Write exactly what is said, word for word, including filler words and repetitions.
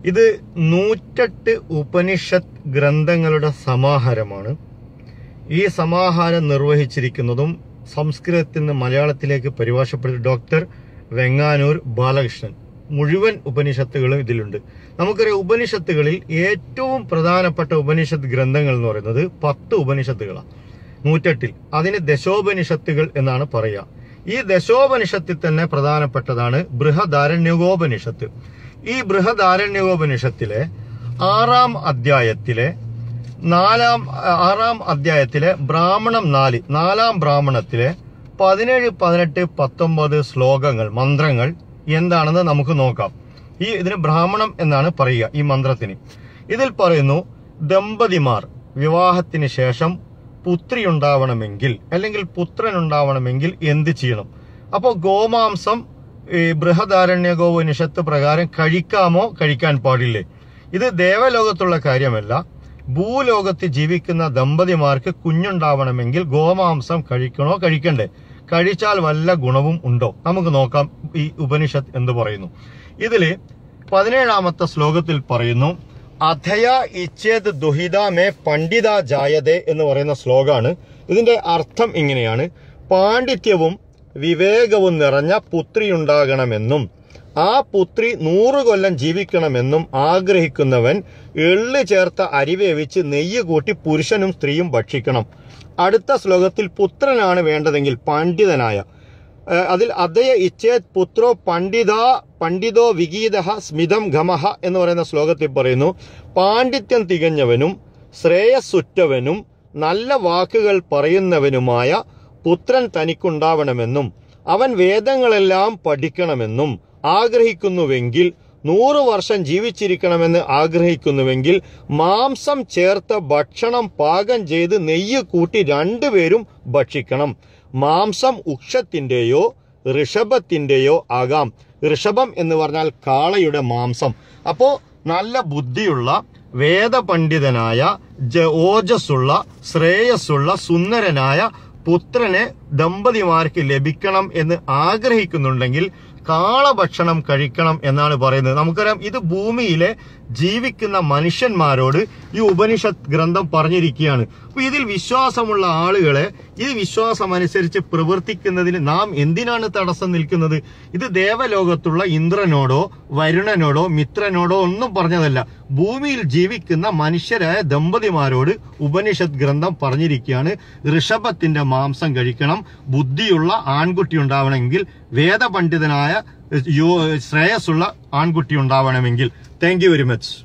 ഇത് നൂറ്റെട്ട് ഉപനിഷത്ത് ഗ്രന്ഥങ്ങളുടെ സമാഹാരമാണ്. ഈ സമാഹാരം നിർവഹിച്ചിരിക്കുന്നതും സംസ്കൃതത്തിൽ നിന്ന് മലയാളത്തിലേക്ക് പരിഭാഷപ്പെടുത്തി ഡോക്ടർ വെങ്ങാനൂർ ബാലകൃഷ്ണൻ. മുഴുവൻ ഉപനിഷത്തുകളും ഇതിലുണ്ട്. നമുക്കറിയാം, ഉപനിഷത്തുകളിൽ ഏറ്റവും പ്രധാനപ്പെട്ട ഉപനിഷത്ത് ഗ്രന്ഥങ്ങൾ എന്ന് പറയുന്നത് പത്ത് ഉപനിഷത്തുകളാണ് നൂറ്റെട്ടിൽ. അതിന് ദശോപനിഷത്തുകൾ എന്നാണ് പറയുക. ഈ ദശോപനിഷത്തിൽ തന്നെ പ്രധാനപ്പെട്ടതാണ് ബൃഹദാരണ്യകോപനിഷത്ത്. ഈ ബൃഹദാരണ്യകോപനിഷത്തിലെ ആറാം അധ്യായത്തിലെ നാലാം ആറാം അധ്യായത്തിലെ ബ്രാഹ്മണം നാല് നാലാം ബ്രാഹ്മണത്തിലെ പതിനേഴ് പതിനെട്ട് പത്തൊമ്പത് ശ്ലോകങ്ങൾ, മന്ത്രങ്ങൾ എന്താണെന്ന് നമുക്ക് നോക്കാം. ഈ ഇതിന് ബ്രാഹ്മണം എന്നാണ് പറയുക ഈ മന്ത്രത്തിന്. ഇതിൽ പറയുന്നു, ദമ്പതിമാർ വിവാഹത്തിന് ശേഷം പുത്രി ഉണ്ടാവണമെങ്കിൽ അല്ലെങ്കിൽ പുത്രൻ ഉണ്ടാവണമെങ്കിൽ എന്ത് ചെയ്യണം? അപ്പോൾ ഗോമാംസം ഈ ബൃഹദാരണ്യകോപനിഷത്ത് പ്രകാരം കഴിക്കാമോ കഴിക്കാൻ പാടില്ലേ? ഇത് ദേവലോകത്തുള്ള കാര്യമല്ല. ഭൂലോകത്ത് ജീവിക്കുന്ന ദമ്പതിമാർക്ക് കുഞ്ഞുണ്ടാവണമെങ്കിൽ ഗോമാംസം കഴിക്കണോ കഴിക്കണ്ടേ? കഴിച്ചാൽ വല്ല ഗുണവും ഉണ്ടോ? നമുക്ക് നോക്കാം ഈ ഉപനിഷത്ത് എന്ത് പറയുന്നു. ഇതില് പതിനേഴാമത്തെ ശ്ലോകത്തിൽ പറയുന്നു, അധയ ഇച്ഛേത് ദുഹിത മേ പണ്ഡിത ജായതേ എന്ന് പറയുന്ന ശ്ലോകമാണ്. ഇതിന്റെ അർത്ഥം ഇങ്ങനെയാണ്: പാണ്ഡിത്യവും വിവേകവും നിറഞ്ഞ പുത്രിയുണ്ടാകണമെന്നും ആ പുത്രി നൂറു കൊല്ലം ജീവിക്കണമെന്നും ആഗ്രഹിക്കുന്നവൻ എള്ള് ചേർത്ത അരി വേവിച്ച് നെയ്യ് കൂട്ടി പുരുഷനും സ്ത്രീയും ഭക്ഷിക്കണം. അടുത്ത ശ്ലോകത്തിൽ പുത്രനാണ് വേണ്ടതെങ്കിൽ പണ്ഡിതനായ, അതിൽ അധയ ഇച്ഛേത് പുത്രോ പണ്ഡിത പണ്ഡിതോ വിഗീത സ്മിതം ഗമഹ എന്ന് പറയുന്ന ശ്ലോകത്തിൽ പറയുന്നു, പാണ്ഡിത്യം തികഞ്ഞവനും ശ്രേയസ്സുറ്റവനും നല്ല വാക്കുകൾ പറയുന്നവനുമായ പുത്രൻ തനിക്കുണ്ടാവണമെന്നും അവൻ വേദങ്ങളെല്ലാം പഠിക്കണമെന്നും ആഗ്രഹിക്കുന്നുവെങ്കിൽ, നൂറു വർഷം ജീവിച്ചിരിക്കണമെന്ന് ആഗ്രഹിക്കുന്നുവെങ്കിൽ മാംസം ചേർത്ത ഭക്ഷണം പാകം ചെയ്ത് നെയ്യ് കൂട്ടി രണ്ടുപേരും ഭക്ഷിക്കണം. മാംസം ഉക്ഷത്തിന്റെയോ ഋഷഭത്തിന്റെയോ ആകാം. ഋഷഭം എന്ന് പറഞ്ഞാൽ കാളയുടെ മാംസം. അപ്പോ നല്ല ബുദ്ധിയുള്ള വേദപണ്ഡിതനായ ഓജസ്സുള്ള ശ്രേയസ്സുള്ള സുന്ദരനായ പുത്രനെ ദമ്പതിമാർക്ക് ലഭിക്കണം എന്ന് ആഗ്രഹിക്കുന്നുണ്ടെങ്കിൽ കാളഭക്ഷണം കഴിക്കണം എന്നാണ് പറയുന്നത്. നമുക്കറിയാം, ഇത് ഭൂമിയിലെ ജീവിക്കുന്ന മനുഷ്യന്മാരോട് ഈ ഉപനിഷത്ത് ഗ്രന്ഥം പറഞ്ഞിരിക്കുകയാണ്. അപ്പൊ ഇതിൽ വിശ്വാസമുള്ള ആളുകളെ ഈ വിശ്വാസം അനുസരിച്ച് പ്രവർത്തിക്കുന്നതിന് നാം എന്തിനാണ് തടസ്സം നിൽക്കുന്നത്? ഇത് ദേവലോകത്തുള്ള ഇന്ദ്രനോടോ വരുണനോടോ മിത്രനോടോ ഒന്നും പറഞ്ഞതല്ല. ഭൂമിയിൽ ജീവിക്കുന്ന മനുഷ്യരായ ദമ്പതിമാരോട് ഉപനിഷത്ത് ഗ്രന്ഥം പറഞ്ഞിരിക്കുകയാണ്, ഋഷഭത്തിന്റെ മാംസം കഴിക്കണം, ബുദ്ധിയുള്ള ആൺകുട്ടി ഉണ്ടാവണമെങ്കിൽ, വേദപണ്ഡിതനായ ശ്രേയസ്സുള്ള ആൺകുട്ടി ഉണ്ടാവണമെങ്കിൽ. Thank you very much.